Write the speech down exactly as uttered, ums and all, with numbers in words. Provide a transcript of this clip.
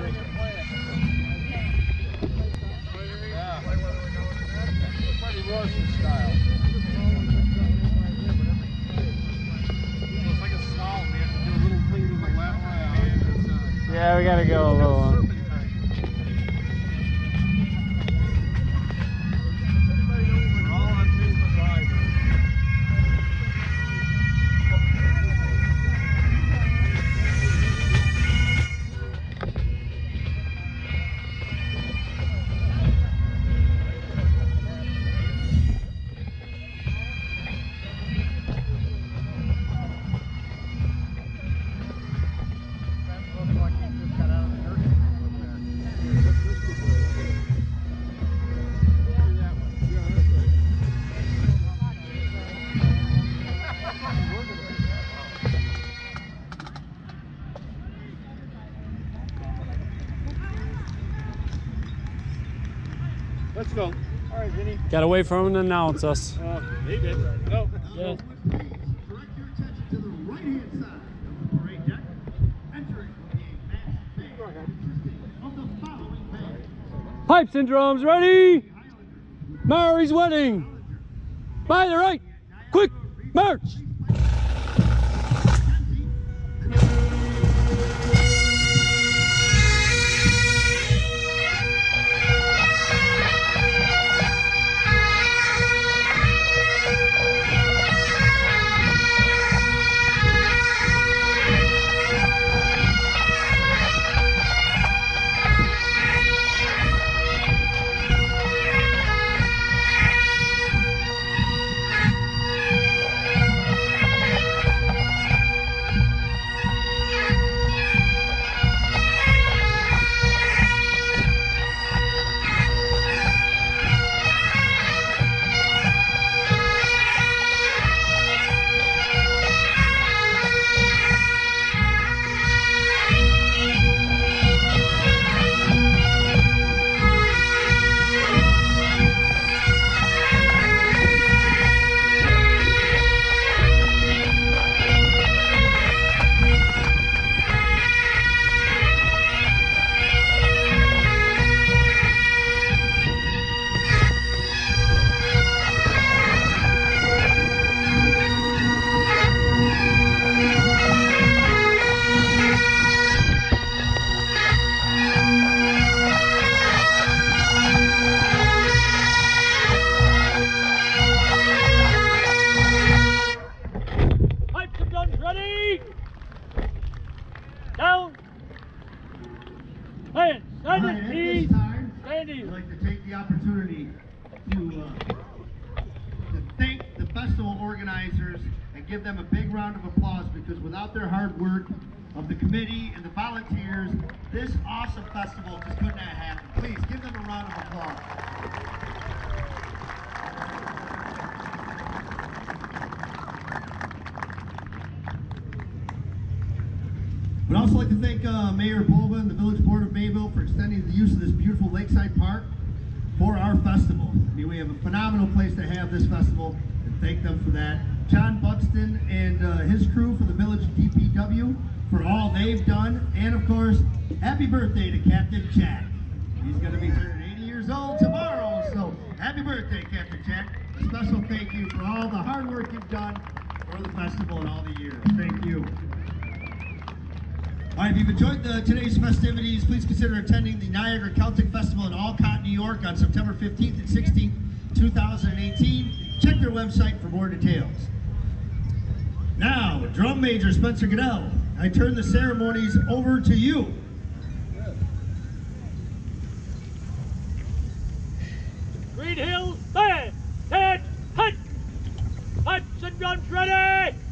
Russian style. It's like a slalom. We have to do a little thing to the left. Uh, yeah, we gotta go a little one. We're all on Facebook Live. Let's go. All right, Vinny. Gotta wait for him to announce us. Uh, he did. No. Yeah. Direct your attention to the right-hand side of the parade deck. Entering the mass band of the following band. Pipes and drums ready. Mary's wedding. By the right. Quick march. Down. Stand. Stand Right, it, at please. this time, Standing. I'd like to take the opportunity to, uh, to thank the festival organizers and give them a big round of applause, because without their hard work of the committee and the volunteers, this awesome festival just could not happen. Please give them a round of applause. We'd also like to thank uh, Mayor Bulba and the Village Board of Mayville for extending the use of this beautiful lakeside park for our festival. I mean, we have a phenomenal place to have this festival, and thank them for that. John Buxton and uh, his crew for the Village D P W for all they've done, and of course, happy birthday to Captain Jack. He's going to be turning eighty years old tomorrow, so happy birthday, Captain Jack. A special thank you for all the hard work you've done for the festival and all the years. Thank you. All right, if you've enjoyed the, today's festivities, please consider attending the Niagara Celtic Festival in Alcott, New York on September fifteenth and sixteenth, two thousand eighteen. Check their website for more details. Now, Drum Major Spencer Goodell, I turn the ceremonies over to you. Green Hills Band, stand, hut, pipes and drums ready.